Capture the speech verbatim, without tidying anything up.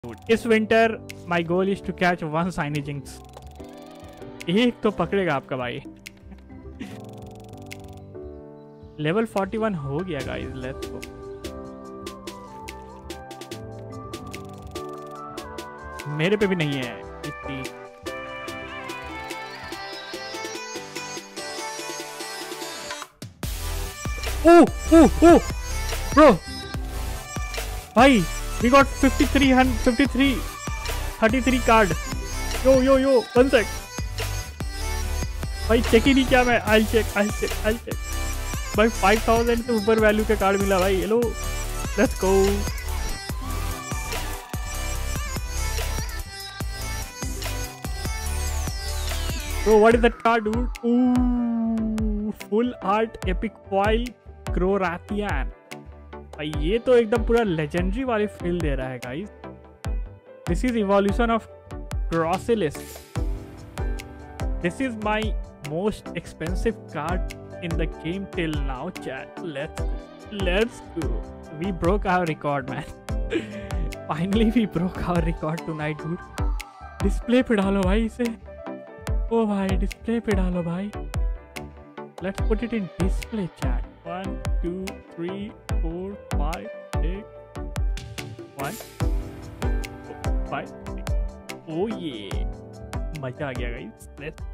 इस winter my goal is to catch one shiny Jynx. एक तो पकड़ेगा आपका भाई। लेवल फोर्टी वन हो गया गाइस, लेट्स गो। मेरे पे भी नहीं है इतनी। ओह ओह ओह ब्रो भाई, we got fifty three fifty three thirty three card. Yo yo yo one sec भाई, चेक ही नहीं किया मैं। I check I check I check भाई, फाइव थाउजेंड से ऊपर वैल्यू का कार्ड मिला भाई। Hello let's go. Bro, what is that card, dude? Ooh, full art epic foil Croatian. भाई ये तो एकदम पूरा लेजेंडरी वाली फील दे रहा है guys. This is evolution of Crosilis. This is my most expensive card in the game till now, chat. Let's go. Let's go. We broke our record, man. Finally, we broke our record tonight, dude. Display पे डालो भाई इसे। ओ भाई display पे डालो भाई। Let's put it in display chat. One two three four five six one five. Oh ये मजा आ गया गाइस। लेट्स